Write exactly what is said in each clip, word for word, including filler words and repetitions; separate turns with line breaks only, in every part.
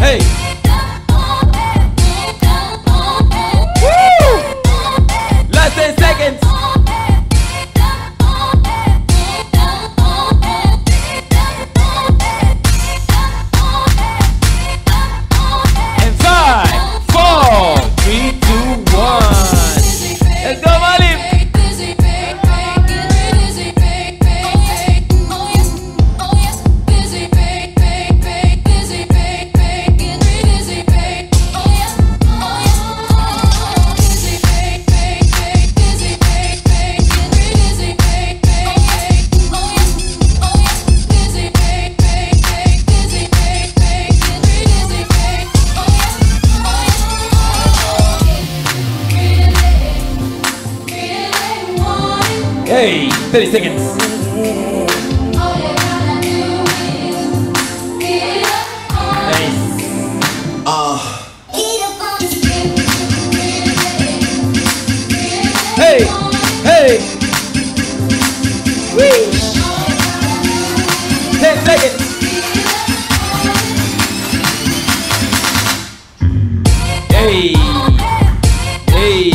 Hey. Woo! Last ten seconds. And five, four, three, two, one. Let's go, Malim. Hey, thirty seconds. Nice. Uh. Hey, hey. Woo. ten seconds. Hey, hey.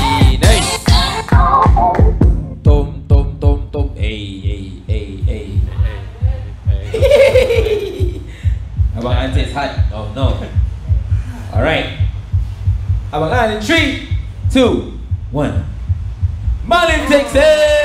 Abang An says hot. Oh no. Alright. Abang An in three, two, one. Malim takes it!